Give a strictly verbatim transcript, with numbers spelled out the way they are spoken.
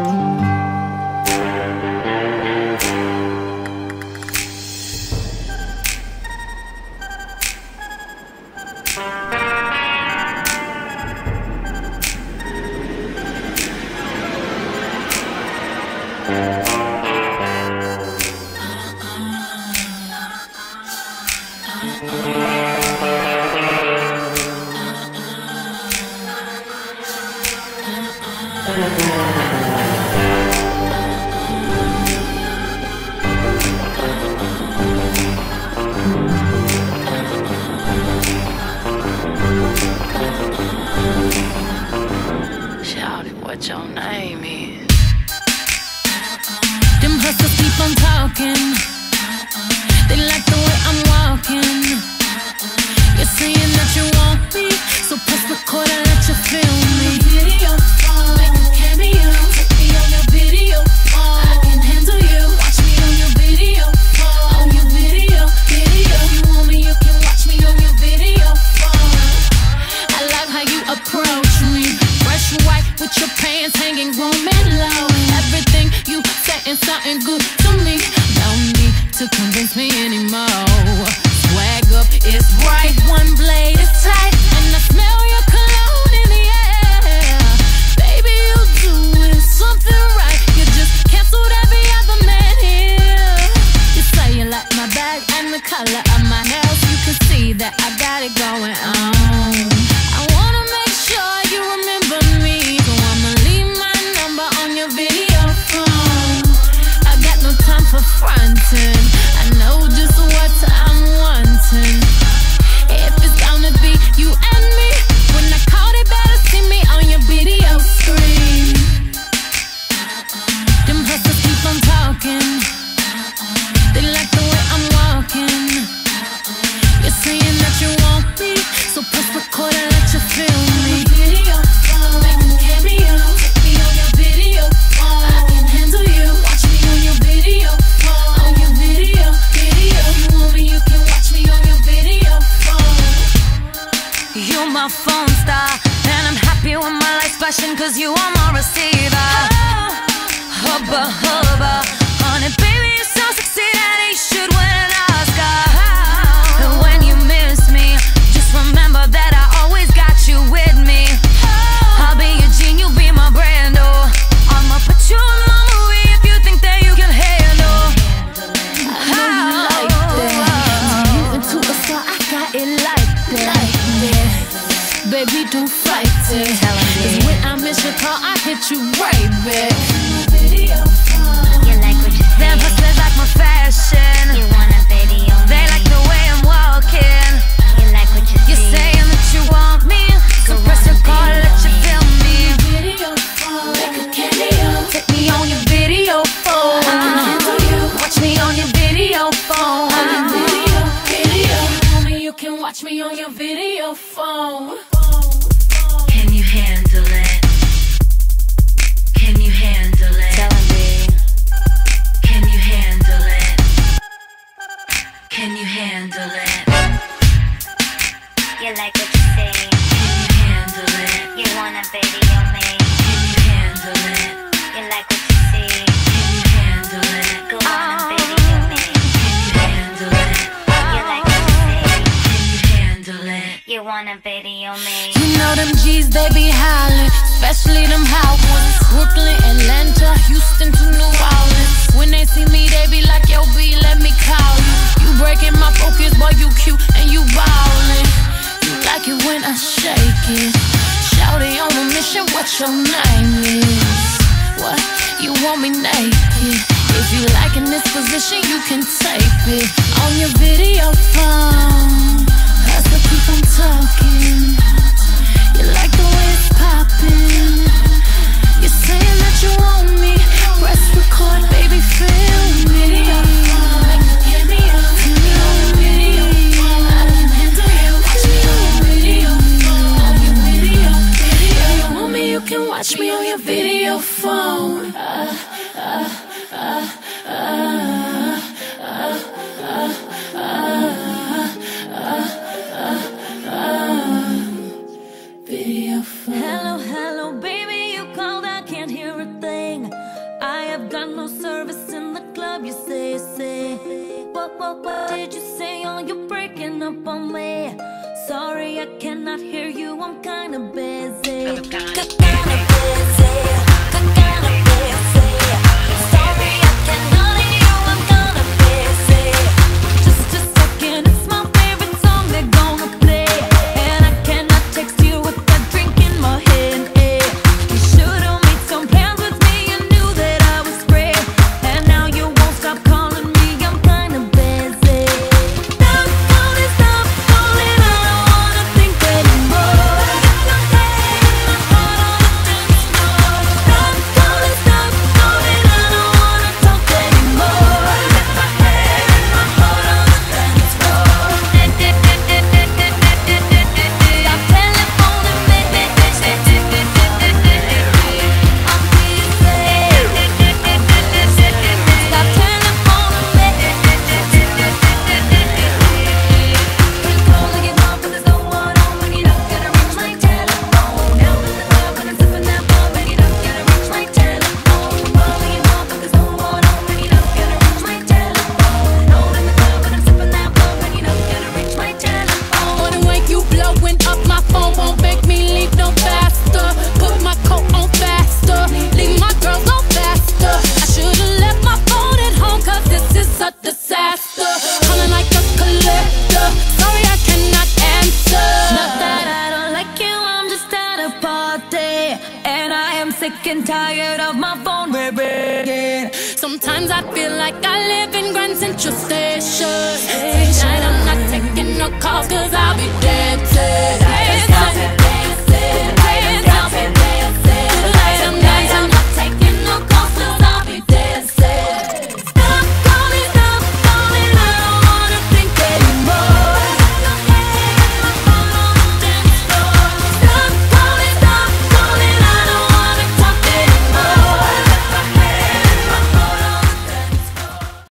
Shout it, what your name is? Them hustlers keep on talking. They like the way I'm walking. You're saying that you want me, so press record and let you feel me. Video phone, make a cameo. Take me on your video phone. I can handle you. Watch me on your video phone. On your video, video. You want me, you can watch me on your video phone. I like how you approach me. Fresh white with your pants hanging roaming low. Everything you saying something good to me. No need to convince me anymore. Swag up is right, one blade is tight, and I smell your cologne in the air. Baby, you doing something right. You just canceled every other man here. You say you like my bag and the color of my nails. You can see that I got it going on. I wanna make sure you remember me, so I'ma leave my number on your video phone. I got no time for fronting. I know just what I'm wanting. If it's gonna be you and me, when I call they better see me on your video screen. Them hustlers keep on talking. They like the way I'm walking. You're saying that you want me, so press record and let you feel me. Video phone, make a cameo. Take me on your video phone. I can handle you. Watch me on your video phone. On your video, video. You want me, you can watch me on your video phone. You my phone star, and I'm happy with my life's flashing, cause you are my receiver. Hubba hubba, honey baby, you're so sexy that you should win an Oscar. And when you miss me, just remember that I always got you with me. I'll be your Jean, you'll be my Brando. I'ma put you in my movie if you think that you can handle. I know you like that. You into a star, I got it like that. Baby, don't fight it. Cause when I miss your call, I hit you right back. You like what you see? Them hustlers like my fashion. You want a video? They like the way I'm walking. You like what you see? You're saying that you want me, so press record, let you feel me. Video phone, make a cameo. Take me on your video phone. I can handle you. Watch me on your video phone. On your video, video. You want me, you can watch me on your video phone. Can you handle it? Can you handle it? Tell him, babe. Can you handle it? Can you handle it? You like what you see? Can you handle it? You want a video, me? Can you handle it? You like what you see? Can you handle it? Go on and video me. Can you handle it? You like what you see? Can you handle it? You want a video, me? You know them G's, they be hollering, especially them hot ones. Brooklyn, Atlanta, Houston to New Orleans. When they see me, they be like, yo, B, let me call you. You breaking my focus, boy, you cute and you ballin'. You like it when I shake it. Shawty on a mission, what your name is? What? You want me naked? If you like in this position, you can tape it on your video phone. Hustle, keep on talking. You like the way it's poppin'. You're saying that you want me. Press record, baby, feel me. Video phone, make a cameo. Feel me on your video phone. I can handle you. Watch me on your video phone. On your video, video. If you want me, you can watch me on your video phone. Uh, uh, uh, uh, uh, uh, uh, uh. up on me. Sorry, I cannot hear you, I'm kinda busy. I'm kinda busy, I'm kinda busy. Sorry, I cannot hear you, I'm kinda busy. Just a second, it's my favorite song they're gonna play, and I cannot text you with that drink in my hand. eh. You should've made some plans with me, you knew that I was free, and now you won't stop calling me, I'm kinda busy. Stop calling, stop calling, I don't wanna think anymore. Got my head and my heart on the dance floor. Stop calling, stop calling, I don't wanna talk anymore. Got my head and my heart on the dance floor. Stop telephoning me. I'm busy. Stop telephoning me. Calling it off, but there's no one on when you're not gonna reach my telephone. Now in the club when I'm sipping that ball, when you're not gonna reach my telephone. Calling it off, but there's no one on when you're not gonna reach my telephone. Now in the club when I'm sipping that ball, when you're not gonna reach my telephone. Or the way you blowing up my phone won't make me leave no faster. Put my coat on faster, leave my girl go faster. I should've left my phone at home, cause this is a disaster. Calling like a collector, sorry I cannot answer. Not that I don't like you, I'm just at a party, and I am sick and tired of my phone ringing. Sometimes I feel like I live in Grand Central Station. Tonight I'm not taking no calls, cause I'll be there.